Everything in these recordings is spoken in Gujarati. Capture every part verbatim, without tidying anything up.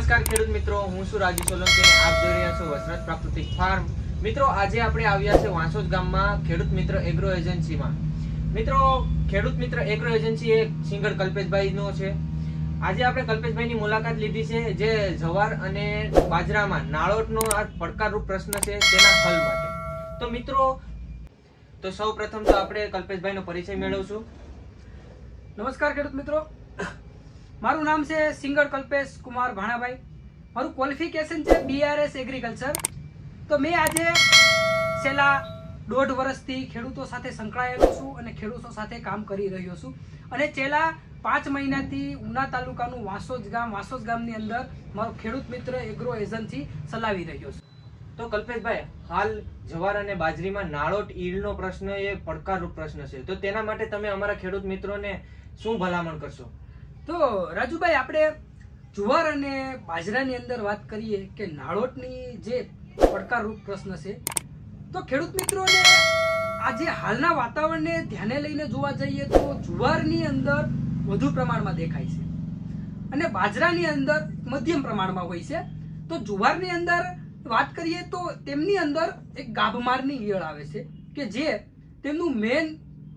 નમસ્કાર ખેડૂત મિત્રો, હું છું રાજુ સોલંકી અને આપ જોઈ રહ્યા છો વસરત પ્રાકૃતિક ફાર્મ. મિત્રો, આજે આપણે આવ્યા છે વાંસોદ ગામમાં ખેડૂત મિત્ર એગ્રો એજન્સીમાં. મિત્રો, ખેડૂત મિત્ર એગ્રો એજન્સી એ સિંગર કલ્પેશભાઈનો છે. આજે આપણે કલ્પેશભાઈની મુલાકાત લીધી છે, જે જવાર અને બાજરામાં નાળોટનો આ પડકારરૂપ પ્રશ્ન છે તેના હલ માટે. તો મિત્રો, તો સૌ પ્રથમ તો આપણે કલ્પેશભાઈનો પરિચય મેળવશું. નમસ્કાર ખેડૂત મિત્રો, મારું નામ છે સિંગર કલ્પેશ કુમાર ભાણાભાઈ. મારું ક્વોલિફિકેશન છે બીઆરએસ એગ્રીકલ્ચર. તો મેં આજે છેલ્લા દોઢ વર્ષથી ખેડૂતો સાથે સંકળાયેલો છું અને ખેડૂતો સાથે કામ કરી રહ્યો છું. અને છેલ્લા પાંચ મહિનાથી ઉના તાલુકાનું વાંસોદ ગામ વાંસોદ ગામની અંદર મારો ખેડૂત મિત્ર એગ્રો એજન્સી ચલાવી રહ્યો છું. તો કલ્પેશભાઈ, હાલ જવાર અને બાજરીમાં નાળોટ ઈળનો પ્રશ્ન એ પડકારરૂપ પ્રશ્ન છે, તો તેના માટે તમે અમારા ખેડૂત મિત્રોને શું ભલામણ કરશો? તો રાજુભાઈ, આપણે જુવાર અને બાજરાની અંદર વાત કરીએ કે નાળોટની જે પડકારરૂપ પ્રશ્ન છે, તો ખેડૂત મિત્રોને આજે હાલના વાતાવરણને ધ્યાને લઈને જોવા જઈએ તો જુવારની અંદર વધુ પ્રમાણમાં દેખાય છે અને બાજરાની અંદર મધ્યમ પ્રમાણમાં હોય છે. તો જુવારની અંદર વાત કરીએ તો તેમની અંદર એક ગાભમારની ઈયળ આવે છે કે જે તેમનું મેન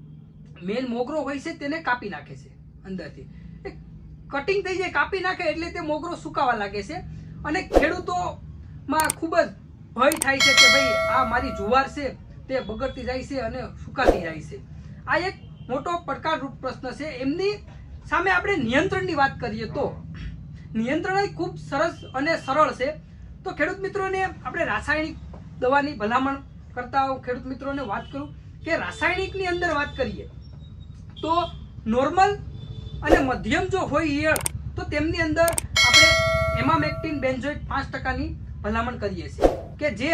મેન મોગરો હોય છે તેને કાપી નાખે છે. અંદરથી કટિંગ થઈ જાય, કાપી નાખે એટલે તે મોગરો સુકાવા લાગે છે અને ખેડૂતોમાં ખૂબ જ ભય થાય છે કે ભાઈ આ મારી જુવાર છે તે બગડતી જાય છે અને સુકાતી જાય છે. આ એક મોટો પડકારરૂપ પ્રશ્ન છે. એમની સામે આપણે નિયંત્રણની વાત કરીએ તો નિયંત્રણ ખૂબ સરસ અને સરળ છે. તો ખેડૂત મિત્રોને આપણે રાસાયણિક દવાની ભલામણ કરતા ખેડૂત મિત્રોને વાત કરું કે રાસાયણિકની અંદર વાત કરીએ તો નોર્મલ અને મધ્યમ જો હોય ઈયળ તો તેમની અંદર આપણે એમામેક્ટિન બેન્ઝોઇટ પાંચ ટકાની ભલામણ કરીએ છીએ કે જે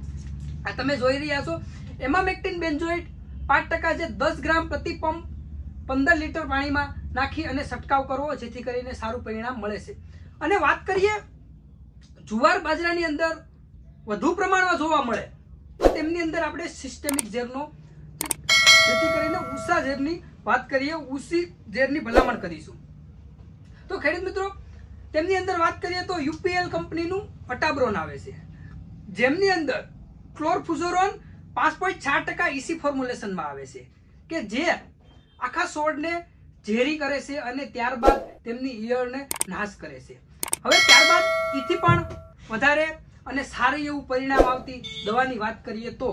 આ તમે જોઈ રહ્યા છો. એમામેક્ટિન બેન્ઝોઇટ પાંચ ટકા જે દસ ગ્રામ પ્રતિ પંપ પંદર લીટર પાણીમાં નાખી અને છંટકાવ કરવો, જેથી કરીને સારું પરિણામ મળે છે. અને વાત કરીએ જુવાર બાજરાની અંદર વધુ પ્રમાણમાં જોવા મળે તો તેમની અંદર આપણે સિસ્ટેમિક ઝેરનો, જેથી કરીને ઉષા ઝેરની વાત કરીએ, ઉષી ઝેરની ભલામણ કરીશું. તો ખેડૂત મિત્રો, તેમની અંદર વાત કરીએ તો યુપીએલ કંપનીનું અટાબ્રોન આવે છે, જેમની અંદર ક્લોરફુઝોરોન પાંચ પોઈન્ટ ચાર ટકા ઈસી ફોર્મ્યુલેશનમાં આવે છે કે જે આખા છોડને ઝેરી કરે છે અને ત્યારબાદ તેમની ઈયળને નાશ કરે છે. હવે ત્યારબાદ એથી પણ વધારે અને સારું એવું પરિણામ આવતી દવાની વાત કરીએ તો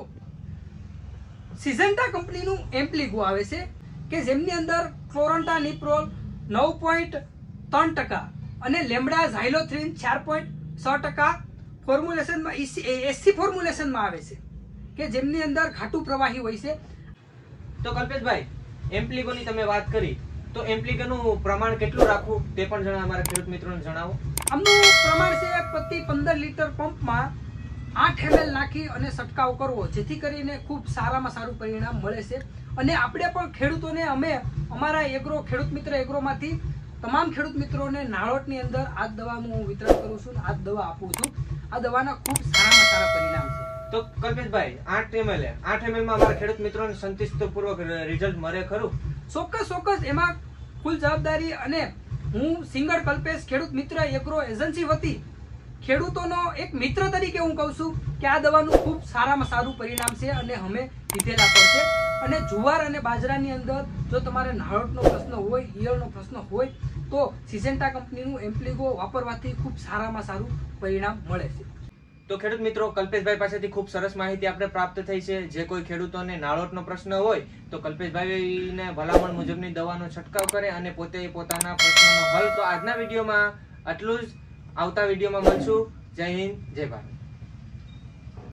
સિઝન્ટા કંપનીનું એમ્પ્લિગો આવે છે કે જેમની અંદર ક્લોરન્ટા નિપ્રોલ નવ પોઈન્ટ ત્રણ ટકા અને લેમ્બડા ઝાયલોથ્રીન ચાર પોઈન્ટ છ ટકા ફોર્મ્યુલેશનમાં એસી ફોર્મ્યુલેશનમાં આવે છે કે જેમની અંદર ઘાટું પ્રવાહી હોય છે. તો કલ્પેશભાઈ, એમ્પ્લિગોની તમે વાત કરી, તો એમ્પ્લિગોનું પ્રમાણ કેટલું રાખવું તે પણ જણા અમારા ખેડૂત મિત્રોને જણાવો. આમનું પ્રમાણ છે પ્રતિ પંદર લીટર પંપમાં આઠ એમએલ નાખી અને છંટકાવ કરવો, જેથી કરીને ખૂબ સારામાં સારું પરિણામ મળે છે. અને આપણે પણ ખેડૂતોને અમે અમારા એગ્રો ખેડૂત મિત્ર એગ્રોમાંથી તમામ ખેડૂત મિત્રોને નાળોટની અંદર આ દવાનું હું વિતરણ કરું છું, આ દવા આપું છું. આ દવાના ખૂબ સારામાં સારા પરિણામ છે. તો કલ્પેશભાઈ, આઠ એમએલ આઠ એમએલ માં અમારા ખેડૂત મિત્રોને સંતુષ્ટપૂર્વક રિઝલ્ટ મળે ખરું? ચોક્કસ ચોક્કસ. એમાં ફૂલ જવાબદારી અને હું સિંગર કલ્પેશ ખેડૂત મિત્ર એગ્રો એજન્સી વતી ખેડૂતોનો એક મિત્ર તરીકે હું કહું છું કે આ દવાનું ખૂબ સારામાં સારું પરિણામ છે અને અમે લીધેલા પર છે. અને જુવાર અને બાજરાની અંદર જો તમારે નાળોટનો પ્રશ્ન હોય, ઈયળનો પ્રશ્ન હોય તો સિઝન્ટા કંપનીનું એમ્પ્લિગો વાપરવાથી ખૂબ સારામાં સારું પરિણામ મળે છે. તો ખેડૂત મિત્રો, કલ્પેશભાઈ પાસેથી ખૂબ સરસ માહિતી આપણે પ્રાપ્ત થઈ છે. જે કોઈ ખેડૂતોને નાળોટનો પ્રશ્ન હોય તો કલ્પેશભાઈને ભલામણ મુજબની દવાનો છંટકાવ કરે અને પોતે પોતાના પ્રશ્નનો હલ. તો આજના વિડીયોમાં આટલું જ. આવતા વિડીયોમાં મળશું. જય હિન્દ, જય ભારત.